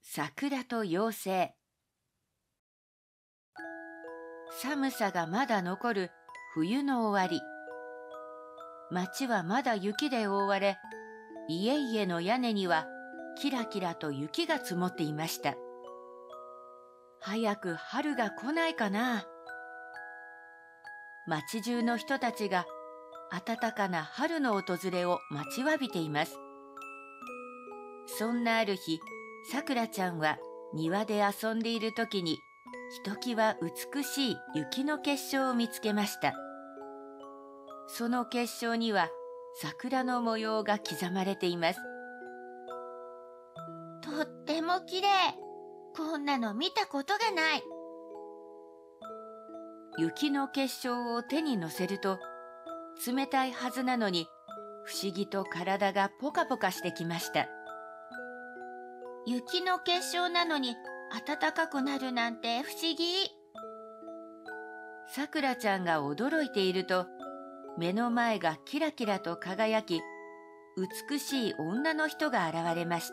桜と妖精。寒さがまだ残る冬の終わり。街はまだ雪で覆われ、家々の屋根にはキラキラと雪が積もっていました。早く春が来ないかな。街中の人たちが暖かな春の訪れを待ちわびています。そんなある日、さくらちゃんは庭で遊んでいる時に、ひときわ美しい雪の結晶を見つけました。その結晶には桜の模様が刻まれています。 とってもきれい。こんなの見たことがない。 雪の結晶を手に乗せると、冷たいはずなのに不思議と体がポカポカしてきました。 雪の結晶なのに暖かくなるなんて不思議。 さくらちゃんが驚いていると、目の前がキラキラと輝き、美しい女の人が現れました。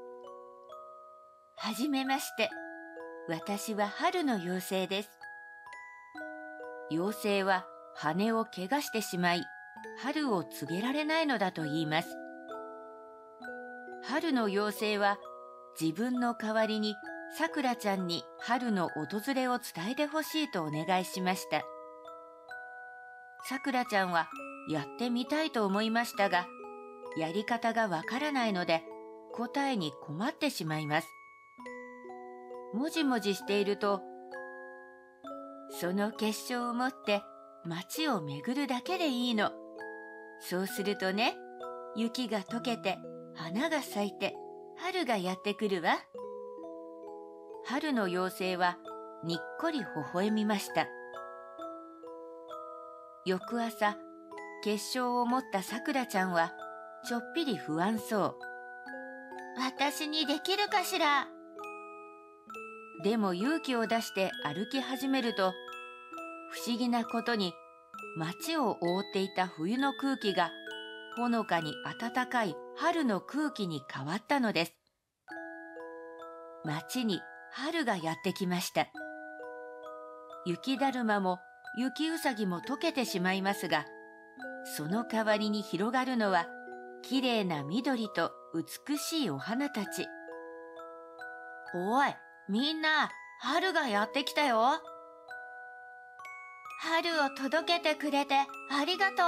はじめまして。私は春の妖精です。妖精は羽を怪我してしまい、春を告げられないのだと言います。春の妖精は自分の代わりにさくらちゃんに春の訪れを伝えてほしいとお願いしました。さくらちゃんはやってみたいと思いましたが、やり方がわからないので答えに困ってしまいます。もじもじしていると、その結晶を持って街を巡るだけでいいの。そうするとね、雪が溶けて花が咲いて春がやってくるわ。春の妖精はにっこり微笑みました。翌朝、結晶を持ったさくらちゃんはちょっぴり不安そう。 私にできるかしら。 でも勇気を出して歩き始めると、不思議なことに街を覆っていた冬の空気がほのかに暖かい春の空気に変わったのです。街に春がやってきました。雪だるまも雪うさぎも溶けてしまいますが、その代わりに広がるのはきれいな緑と美しいお花たち。 おい、みんな、春がやってきたよ。春を届けてくれてありがと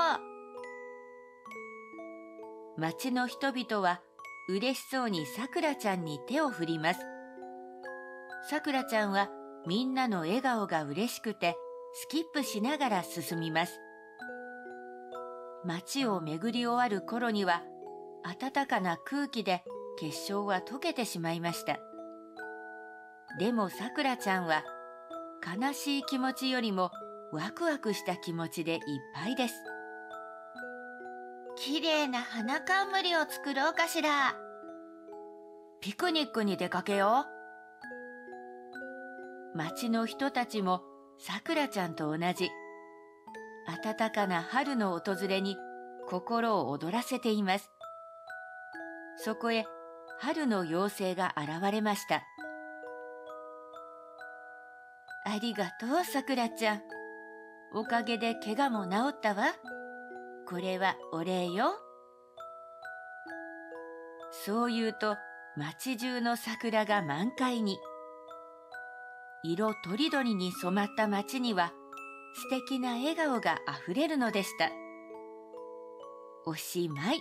う。町の人々は嬉しそうにさくらちゃんに手を振ります。さくらちゃんはみんなの笑顔が嬉しくてスキップしながら進みます。町を巡り終わる頃には暖かな空気で結晶は溶けてしまいました。でもさくらちゃんは悲しい気持ちよりもワクワクした気持ちでいっぱいです。 きれいな花冠を作ろうかしら。 ピクニックに出かけよう。町の人たちもさくらちゃんと同じ暖かな春の訪れに心を躍らせています。そこへ春の妖精が現れました。ありがとうさくらちゃん。おかげで怪我も治ったわ。これはお礼よ。そう言うと街中の桜が満開に。色とりどりに染まった街には素敵な笑顔があふれるのでした。おしまい。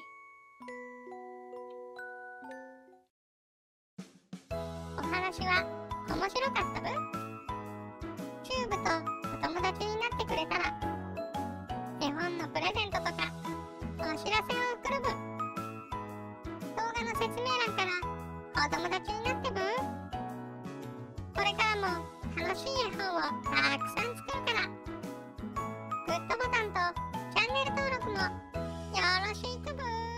お話は面白かったぶ？チューブとお友達になってくれたら絵本のプレゼントとかお知らせを送るぶ。動画の説明欄からお友達になってぶ。これからも楽しい絵本をたくさん作るから、グッドボタンとチャンネル登録もよろしくぶ。